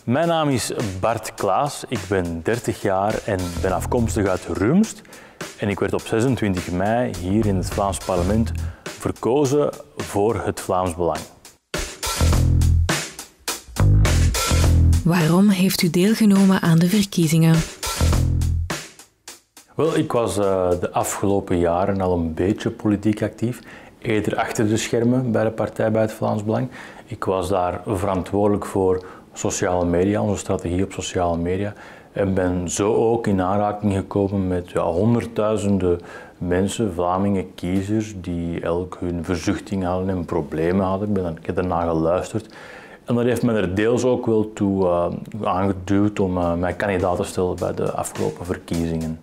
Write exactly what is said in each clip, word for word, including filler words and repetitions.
Mijn naam is Bart Klaas, ik ben dertig jaar en ben afkomstig uit Rumst. En ik werd op zesentwintig mei hier in het Vlaams parlement verkozen voor het Vlaams Belang. Waarom heeft u deelgenomen aan de verkiezingen? Wel, ik was uh, de afgelopen jaren al een beetje politiek actief. Eerder achter de schermen bij de partij bij het Vlaams Belang. Ik was daar verantwoordelijk voor sociale media, onze strategie op sociale media. En ben zo ook in aanraking gekomen met ja, honderdduizenden mensen, Vlamingen, kiezers, die elk hun verzuchting hadden en problemen hadden. Ik, ben, ik heb daarna geluisterd. En dat heeft me er deels ook wel toe uh, aangeduwd om uh, mij kandidaat te stellen bij de afgelopen verkiezingen.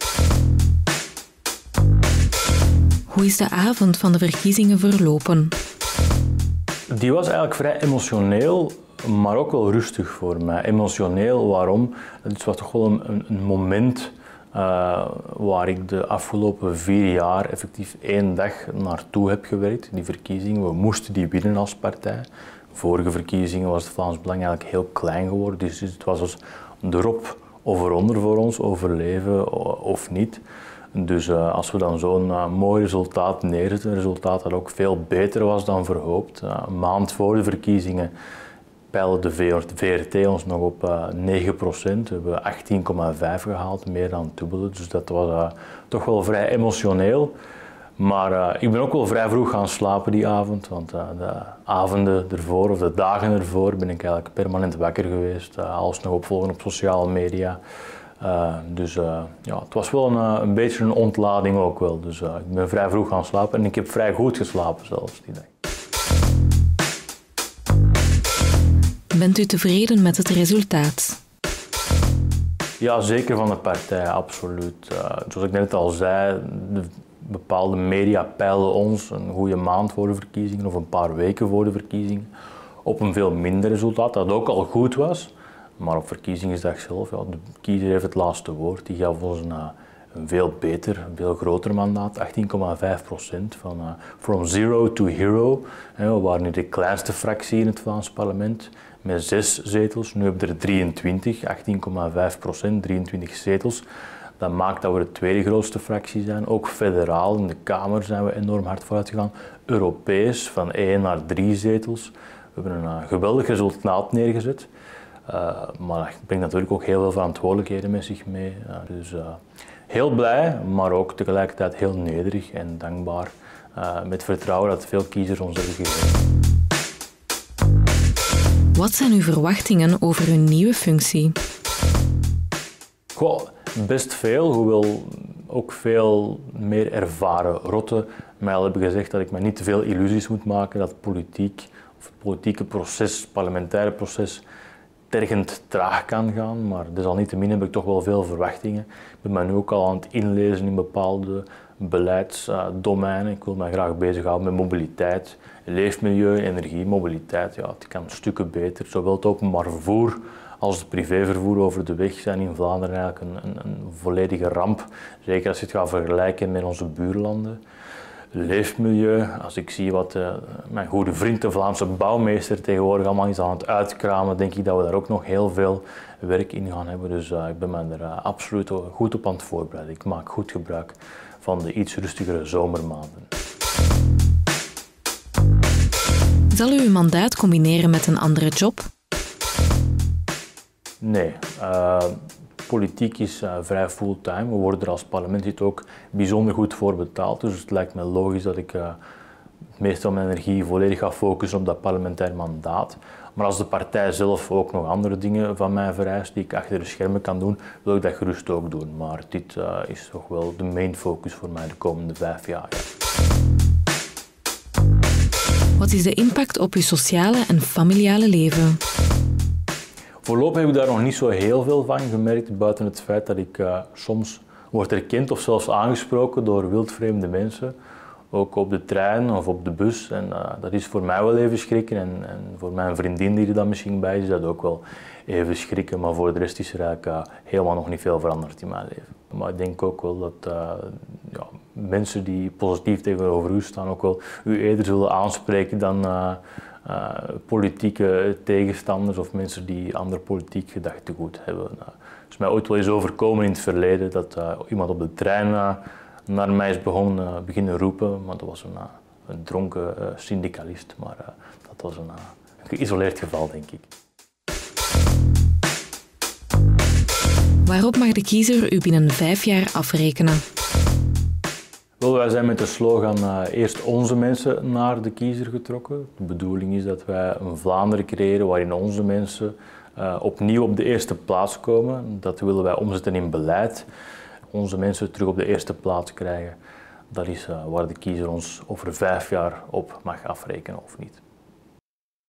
Hoe is de avond van de verkiezingen verlopen? Die was eigenlijk vrij emotioneel, maar ook wel rustig voor mij. Emotioneel, waarom? Het was toch wel een, een moment uh, waar ik de afgelopen vier jaar effectief één dag naartoe heb gewerkt. Die verkiezingen, we moesten die winnen als partij. Vorige verkiezingen was het Vlaams Belang eigenlijk heel klein geworden, dus het was dus erop of eronder voor ons, overleven of niet. Dus uh, als we dan zo'n uh, mooi resultaat neerzetten, een resultaat dat ook veel beter was dan verhoopt. Uh, een maand voor de verkiezingen peilde de V R T ons nog op uh, negen procent. We hebben achttien komma vijf gehaald, meer dan het dubbele. Dus dat was uh, toch wel vrij emotioneel. Maar uh, ik ben ook wel vrij vroeg gaan slapen die avond, want uh, de avonden ervoor of de dagen ervoor ben ik eigenlijk permanent wakker geweest. Uh, alles nog opvolgen op sociale media. Uh, dus uh, ja, het was wel een, een beetje een ontlading ook wel. Dus uh, ik ben vrij vroeg gaan slapen en ik heb vrij goed geslapen zelfs die dag. Bent u tevreden met het resultaat? Ja, zeker van de partij, absoluut. Uh, zoals ik net al zei, de bepaalde media peilden ons een goede maand voor de verkiezingen of een paar weken voor de verkiezingen op een veel minder resultaat, dat ook al goed was. Maar op verkiezingsdag zelf, ja, de kiezer heeft het laatste woord. Die gaf ons een, een veel beter, een veel groter mandaat, achttien komma vijf procent van uh, from zero to hero. We waren nu de kleinste fractie in het Vlaams parlement met zes zetels. Nu hebben we er drieëntwintig, achttien komma vijf procent, drieëntwintig zetels. Dat maakt dat we de tweede grootste fractie zijn. Ook federaal in de Kamer zijn we enorm hard vooruit gegaan. Europees van één naar drie zetels. We hebben een uh, geweldig resultaat neergezet. Uh, maar dat brengt natuurlijk ook heel veel verantwoordelijkheden met zich mee. Uh, dus uh, heel blij, maar ook tegelijkertijd heel nederig en dankbaar. Uh, met vertrouwen dat veel kiezers ons hebben gegeven. Wat zijn uw verwachtingen over uw nieuwe functie? Goh, best veel, hoewel ook veel meer ervaren rotten mij al hebben gezegd dat ik me niet te veel illusies moet maken dat politiek, of het politieke proces, het parlementaire proces, tergend traag kan gaan, maar desalniettemin heb ik toch wel veel verwachtingen. Ik ben me nu ook al aan het inlezen in bepaalde beleidsdomeinen. Ik wil me graag bezighouden met mobiliteit, leefmilieu, energie, mobiliteit. Ja, het kan stukken beter. Zowel het openbaar vervoer als het privévervoer over de weg zijn in Vlaanderen eigenlijk een, een, een volledige ramp. Zeker als je het gaat vergelijken met onze buurlanden. Leefmilieu, als ik zie wat uh, mijn goede vriend, de Vlaamse bouwmeester, tegenwoordig allemaal is aan het uitkramen, denk ik dat we daar ook nog heel veel werk in gaan hebben. Dus uh, ik ben me er uh, absoluut goed op aan het voorbereiden. Ik maak goed gebruik van de iets rustigere zomermaanden. Zal u uw mandaat combineren met een andere job? Nee. Uh, Politiek is uh, vrij fulltime. We worden er als parlementslid ook bijzonder goed voor betaald. Dus het lijkt me logisch dat ik uh, het meeste van mijn energie volledig ga focussen op dat parlementair mandaat. Maar als de partij zelf ook nog andere dingen van mij vereist die ik achter de schermen kan doen, wil ik dat gerust ook doen. Maar dit uh, is toch wel de main focus voor mij de komende vijf jaar. Wat is de impact op uw sociale en familiale leven? Voorlopig heb ik daar nog niet zo heel veel van gemerkt, buiten het feit dat ik uh, soms word herkend of zelfs aangesproken door wildvreemde mensen. Ook op de trein of op de bus. En uh, dat is voor mij wel even schrikken. En, en voor mijn vriendin die er dan misschien bij is, is dat ook wel even schrikken. Maar voor de rest is er eigenlijk uh, helemaal nog niet veel veranderd in mijn leven. Maar ik denk ook wel dat uh, ja, mensen die positief tegenover u staan ook wel u eerder zullen aanspreken dan uh, uh, politieke tegenstanders of mensen die ander politiek gedachtegoed hebben. Uh, het is mij ooit wel eens overkomen in het verleden dat uh, iemand op de trein uh, naar mij is begonnen, uh, beginnen roepen, maar dat was een, uh, een dronken uh, syndicalist, maar uh, dat was een, uh, een geïsoleerd geval, denk ik. Waarop mag de kiezer u binnen vijf jaar afrekenen? Wel, wij zijn met de slogan uh, eerst onze mensen naar de kiezer getrokken. De bedoeling is dat wij een Vlaanderen creëren waarin onze mensen uh, opnieuw op de eerste plaats komen. Dat willen wij omzetten in beleid. Onze mensen terug op de eerste plaats krijgen. Dat is uh, waar de kiezer ons over vijf jaar op mag afrekenen of niet.